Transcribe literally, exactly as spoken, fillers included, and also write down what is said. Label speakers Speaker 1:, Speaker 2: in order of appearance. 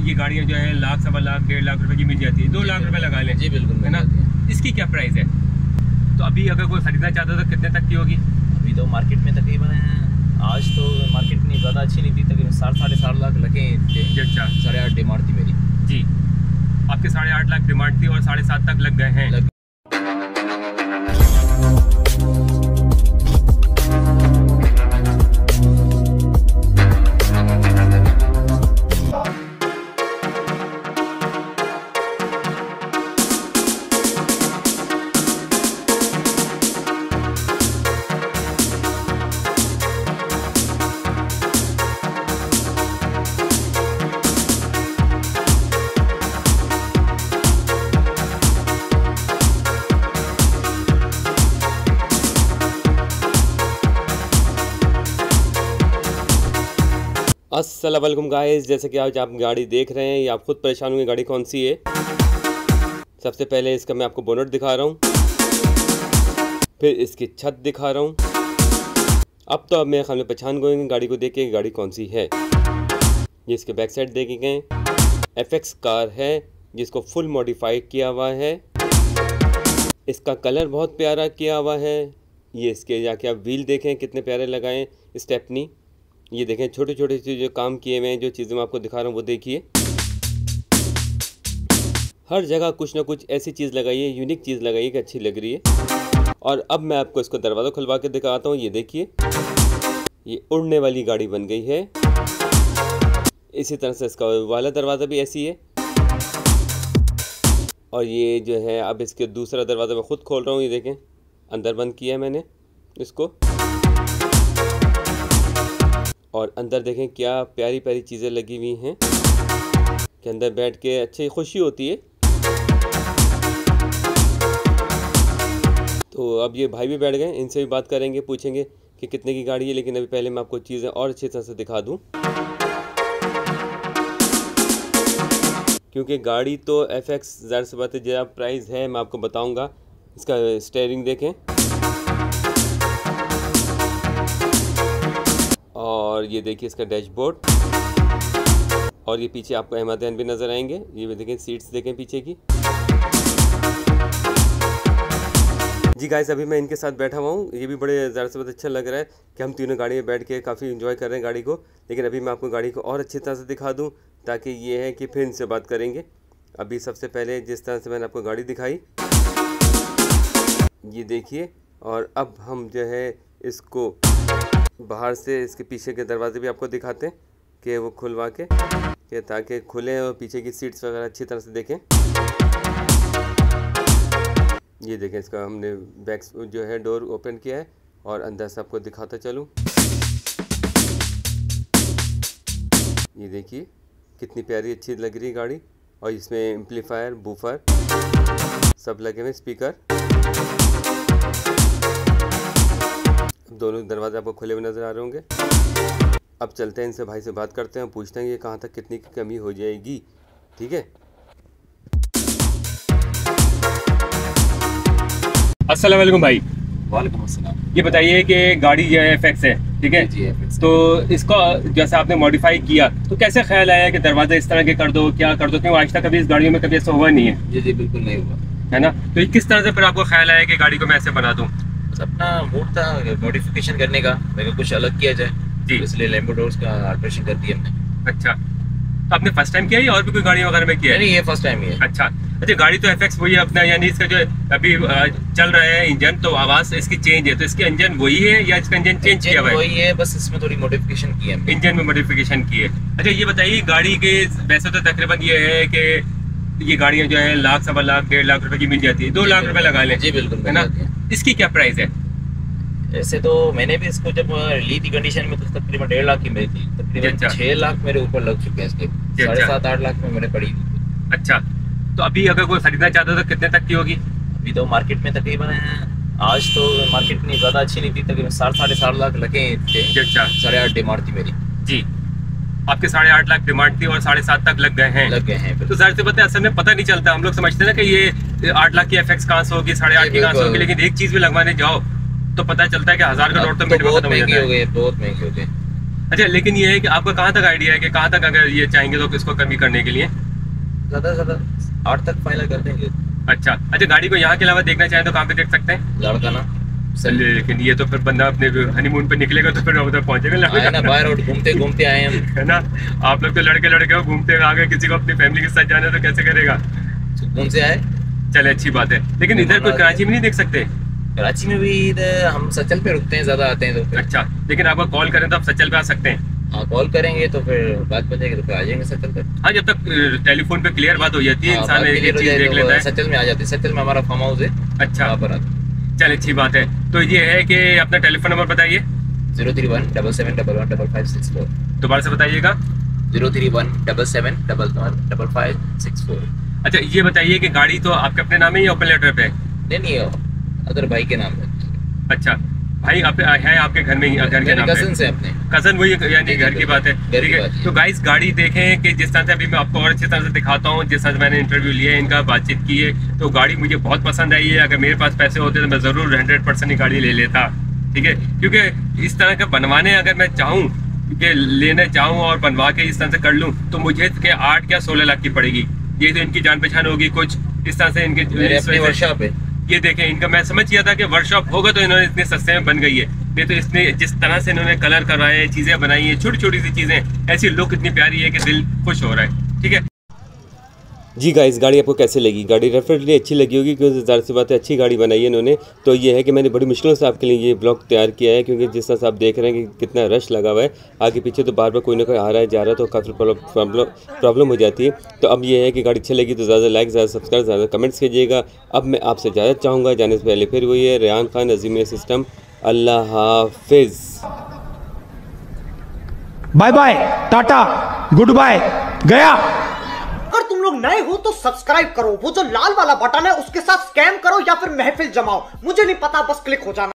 Speaker 1: ये गाड़ियाँ जो है लाख सवा लाख डेढ़ लाख रुपए की मिल जाती है, दो लाख रुपए लगा लें।
Speaker 2: जी बिल्कुल,
Speaker 1: है ना। इसकी क्या प्राइस है? तो अभी अगर कोई खरीदना चाहता है तो कितने तक की होगी?
Speaker 2: अभी तो मार्केट में तकरीबन आज तो मार्केट में ज़्यादा अच्छी नहीं थी, तकरीबन साठ साढ़े साठ लाख लगे थे।
Speaker 1: अच्छा,
Speaker 2: साढ़े आठ डिमांड थी मेरी
Speaker 1: जी। आपके साढ़े आठ लाख डिमांड थी और साढ़े सात तक लग गए हैं। लग... अस्सलाम वालेकुम गाइस, जैसे कि आज आप गाड़ी देख रहे हैं, ये आप खुद परेशान होंगे गाड़ी कौन सी है। सबसे पहले इसका मैं आपको बोनट दिखा रहा हूँ, फिर इसकी छत दिखा रहा हूँ। अब तो अब मेरे ख्याल में पहचान गए गाड़ी को देख के गाड़ी कौन सी है। ये इसके बैक साइड देखेंगे, एफ एक्स कार है जिसको फुल मॉडिफाई किया हुआ है। इसका कलर बहुत प्यारा किया हुआ है। ये इसके जाके आप व्हील देखें कितने प्यारे लगाएं, स्टेपनी। ये देखें छोटे छोटे से जो काम किए हुए हैं, जो चीज़ें मैं आपको दिखा रहा हूँ वो देखिए। हर जगह कुछ ना कुछ ऐसी चीज़ लगाइए, यूनिक चीज़ लगाइए कि अच्छी लग रही है। और अब मैं आपको इसको दरवाज़ा खुलवा के दिखाता हूँ। ये देखिए, ये उड़ने वाली गाड़ी बन गई है। इसी तरह से इसका वाला दरवाज़ा भी ऐसी है। और ये जो है अब इसके दूसरा दरवाज़ा मैं ख़ुद खोल रहा हूँ। ये देखें अंदर बंद किया है मैंने इसको। और अंदर देखें क्या प्यारी प्यारी चीज़ें लगी हुई हैं कि अंदर बैठ के अच्छी खुशी होती है। तो अब ये भाई भी बैठ गए, इनसे भी बात करेंगे, पूछेंगे कि कितने की गाड़ी है। लेकिन अभी पहले मैं आपको चीज़ें और अच्छी तरह से दिखा दूं, क्योंकि गाड़ी तो एफ एक्स ज़ाहिर सी बात है जरा प्राइस है, मैं आपको बताऊंगा। इसका स्टीयरिंग देखें, और ये देखिए इसका डैशबोर्ड, और ये पीछे आपको अहमदियन भी नज़र आएंगे। ये भी देखें, सीट्स देखें पीछे की। जी गाइस, अभी मैं इनके साथ बैठा हुआ हूँ। ये भी बड़े ज़्यादा से बहुत अच्छा लग रहा है कि हम तीनों गाड़ी में बैठ के काफ़ी एंजॉय कर रहे हैं गाड़ी को। लेकिन अभी मैं आपको गाड़ी को और अच्छी तरह से दिखा दूँ, ताकि ये है कि फिर इनसे बात करेंगे। अभी सबसे पहले जिस तरह से मैंने आपको गाड़ी दिखाई, ये देखिए। और अब हम जो है इसको बाहर से इसके पीछे के दरवाजे भी आपको दिखाते हैं कि वो खुलवा के, कि ताकि खुले और पीछे की सीट्स वगैरह अच्छी तरह से देखें। ये देखें, इसका हमने बैक जो है डोर ओपन किया है और अंदर से आपको दिखाता चलूँ। ये देखिए कितनी प्यारी अच्छी लग रही है गाड़ी। और इसमें एम्पलीफायर, बूफर सब लगे हुए, स्पीकर। दोनों दरवाजे आपको खुले हुए नज़र आ रहे होंगे। अब चलते हैं इनसे, भाई से बात करते हैं, पूछते हैं ये कहाँ तक कितनी की कमी हो जाएगी। ठीक है। अस्सलाम वालेकुम भाई।
Speaker 2: वालेकुम अस्सलाम।
Speaker 1: ये बताइए कि गाड़ी जो है एफ एक्स है, ठीक है
Speaker 2: जी, एफ एक्स।
Speaker 1: तो इसको जैसे आपने मॉडिफाई किया तो कैसे ख्याल आया कि दरवाजे इस तरह के कर दो, क्या कर दो? क्यों आज तक कभी इस गाड़ियों में कभी ऐसा हुआ नहीं है।
Speaker 2: जी जी बिल्कुल नहीं हुआ
Speaker 1: है ना। तो किस तरह से फिर आपको ख्याल आया कि गाड़ी को मैं ऐसे बना दूँ?
Speaker 2: अपना मूड था मॉडिफिकेशन करने का, मेरे को कुछ अलग किया जाए
Speaker 1: जी,
Speaker 2: इसलिए लैम्बो डोर्स का अल्ट्रेशन कर दिया हमने।
Speaker 1: अच्छा, तो आपने फर्स्ट टाइम किया या और भी कोई गाड़ी वगैरह में किया है?
Speaker 2: नहीं, ये फर्स्ट टाइम ही है।
Speaker 1: अच्छा अच्छा, गाड़ी तो एफ एक्स वही है अपना, यानी इसका जो अभी चल रहा है इंजन, तो आवाज़ इसकी चेंज है, तो इसका इंजन वही है या इसका इंजन चेंज किया हुआ है?
Speaker 2: वही है, बस इसमें थोड़ी मॉडिफिकेशन की है,
Speaker 1: इंजन में मॉडिफिकेशन की है। अच्छा ये बताइए, गाड़ी के वैसे तो तकरीबन ये है कि ये गाड़ियाँ जो है लाख सवा लाख डेढ़ लाख रुपए की मिल जाती है, दो लाख रुपए लगा लें।
Speaker 2: जी बिल्कुल,
Speaker 1: है ना। इसकी क्या प्राइस है?
Speaker 2: ऐसे तो मैंने भी इसको जब ली थी कंडीशन में तो तकरीबन डेढ़ लाख की मेरी थी, तकरीबन छह लाख मेरे ऊपर लग चुके हैं इसके, साढ़े सात आठ लाख में मैंने पड़ी थी।
Speaker 1: अच्छा, तो अभी अगर कोई खरीदना चाहता है तो कितने तक की होगी?
Speaker 2: अभी तो मार्केट में तकरीबन आज तो मार्केट में ज़्यादा अच्छी नहीं थी, तकरीबन साढ़े साढ़े सात लाख लगे थे।
Speaker 1: अच्छा,
Speaker 2: साढ़े आठ डिमांड थी मेरी।
Speaker 1: जी, आपके साढ़े आठ लाख डिमांड थी और साढ़े सात तक लग गए हैं।
Speaker 2: लग गए हैं।
Speaker 1: तो जाहिर सी बात है असल में पता नहीं चलता, हम लोग समझते हैं ना कि ये आठ लाख की एफ एक्स कहाँ से होगी, साढ़े आठ की कहाँ से होगी, लेकिन एक चीज़ भी लगवाने जाओ तो पता चलता है कि हजार का नोट तो मिनट में खत्म हो जाता है।
Speaker 2: महंगे हो गए, बहुत महंगे हो गए।
Speaker 1: अच्छा, लेकिन ये है कि आपका कहाँ तक आइडिया है कि कहाँ तक अगर ये चाहेंगे तो इसको कमी करने के लिए?
Speaker 2: ज्यादा से ज्यादा आठ तक फाइनल कर देंगे।
Speaker 1: अच्छा अच्छा, गाड़ी को यहाँ के अलावा देखना चाहें तो कहाँ पे देख सकते हैं?
Speaker 2: लाड़काना।
Speaker 1: लेकिन ये तो फिर बंदा अपने हनीमून पे निकलेगा तो फिर उधर पहुंचेगा
Speaker 2: ना, बाय रोड घूमते घूमते आए हम,
Speaker 1: है ना। आप लोग तो लड़के लड़के हो, घूमते आ गए, किसी को अपनी फैमिली के साथ जाना तो कैसे करेगा?
Speaker 2: सुकून से आए।
Speaker 1: चले, अच्छी बात है। लेकिन इधर कोई कराची में नहीं देख सकते?
Speaker 2: कराची में भी इधर हम सचल पे रुकते हैं, ज्यादा आते हैं तो।
Speaker 1: अच्छा, लेकिन आपको कॉल करें तो आप सचल पे आ सकते हैं?
Speaker 2: हाँ, कॉल करेंगे तो फिर बात बन जाएगी तो फिर आ जाएंगे सचल पे।
Speaker 1: हाँ, जब तक टेलीफोन पे क्लियर बात हो जाती है, इंसान एक चीज देख लेता है।
Speaker 2: सचल में आ जाते हैं, सचल में हमारा फार्म हाउस है।
Speaker 1: अच्छा,
Speaker 2: वहाँ पर आते।
Speaker 1: चल, अच्छी बात है। तो ये है कि अपना टेलीफोन नंबर बताइए।
Speaker 2: Zero three one double seven double one double five six four.
Speaker 1: दोबारा से बताइएगा।
Speaker 2: Zero three one double seven double one double five six four.
Speaker 1: अच्छा, ये बताइए कि गाड़ी तो आपके अपने नाम है या ओपन लेटर पे?
Speaker 2: नहीं नहीं, अदर भाई के नाम है।
Speaker 1: अच्छा, भाई आप है आपके घर में ही, घर के नाम पे?
Speaker 2: कजन से अपने।
Speaker 1: कजन, वही यानी घर की बात है। ठीक है, तो गाइस गाड़ी देखें कि जिस तरह से अभी मैं आपको और अच्छी तरह से दिखाता हूँ, जिस तरह से मैंने इंटरव्यू लिया है, इनका बातचीत की है, तो गाड़ी मुझे बहुत पसंद आई है। अगर मेरे पास पैसे होते तो मैं ज़रूर हंड्रेड परसेंट ही गाड़ी ले लेता। ठीक है, क्योंकि इस तरह के बनवाने अगर मैं चाहूँ कि लेने चाहूँ और बनवा के इस तरह से कर लूँ तो मुझे के आठ या सोलह लाख की पड़ेगी। ये तो इनकी जान पहचान होगी कुछ इस तरह से इनके
Speaker 2: वर्कशॉप है।
Speaker 1: ये देखें, इनका मैं समझ किया था कि वर्कशॉप होगा तो इन्होंने इतने सस्ते में बन गई है। नहीं तो इसने जिस तरह से इन्होंने कलर करवाए हैं, चीज़ें बनाई हैं, छोटी छोटी सी चीज़ें, ऐसी लुक इतनी प्यारी है कि दिल खुश हो रहा है। ठीक है जी गाइस, गाड़ी आपको कैसे लगी? गाड़ी डेफिनेटली अच्छी लगी होगी क्योंकि ज़ाहिर सी बात है अच्छी गाड़ी बनाई है इन्होंने। तो ये है कि मैंने बड़ी मुश्किलों से आपके लिए ये ब्लॉग तैयार किया है, क्योंकि जिस तरह से आप देख रहे हैं कि कितना रश लगा हुआ है, आगे पीछे तो बार बार कोई ना कोई आ रहा है जा रहा है, तो काफ़ी प्रॉब्लम प्रॉब्लम हो जाती है। तो अब ये है कि गाड़ी अच्छी लगी तो ज़्यादा लाइक, ज़्यादा सब्सक्राइब, ज़्यादा कमेंट्स कीजिएगा। अब मैं आपसे इजाज़त चाहूँगा जाने से पहले। फिर वही है रेहान खान, अजीम सिस्टम। अल्लाह हाफिज़,
Speaker 3: bye bye, tata, goodbye, गया।
Speaker 4: अगर तुम लोग नए हो तो सब्सक्राइब करो, वो जो लाल वाला बटन है उसके साथ स्कैम करो या फिर महफिल जमाओ, मुझे नहीं पता, बस क्लिक हो जाना।